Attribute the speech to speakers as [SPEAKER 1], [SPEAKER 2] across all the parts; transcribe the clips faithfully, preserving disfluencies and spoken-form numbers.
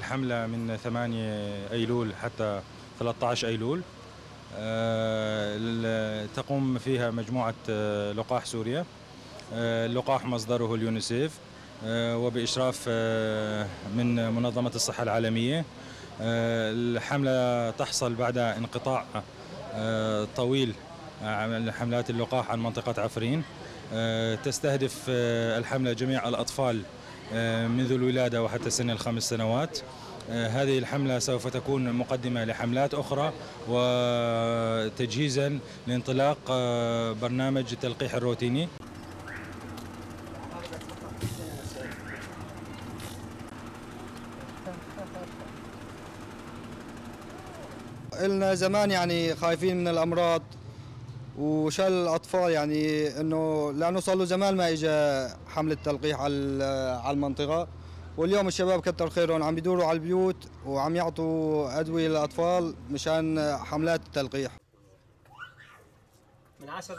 [SPEAKER 1] الحملة من ثمانية أيلول حتى ثلاثة عشر أيلول. تقوم فيها مجموعة لقاح سوريا. اللقاح مصدره اليونيسيف وبإشراف من منظمة الصحة العالمية. الحملة تحصل بعد انقطاع طويل عن حملات اللقاح عن منطقة عفرين. تستهدف الحملة جميع الأطفال منذ الولادة وحتى سن الخمس سنوات. هذه الحملة سوف تكون مقدمة لحملات أخرى وتجهيزا لانطلاق برنامج التلقيح الروتيني.
[SPEAKER 2] إلنا زمان يعني خايفين من الأمراض وشال الأطفال، يعني إنه لأنه صار له زمان ما إجا حملة تلقيح على على المنطقة، واليوم الشباب كتر خيرهم عم بيدوروا على البيوت وعم يعطوا أدوية للأطفال مشان حملات التلقيح. من عشرة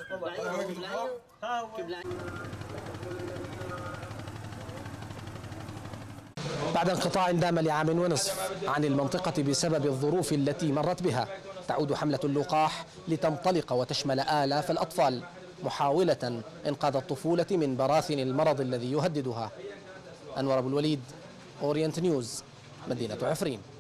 [SPEAKER 3] بعد انقطاع دام لعام ونصف عن المنطقة بسبب الظروف التي مرت بها، تعود حملة اللقاح لتنطلق وتشمل آلاف الأطفال، محاولة إنقاذ الطفولة من براثن المرض الذي يهددها. أنور أبو الوليد، أورينت نيوز، مدينة عفرين.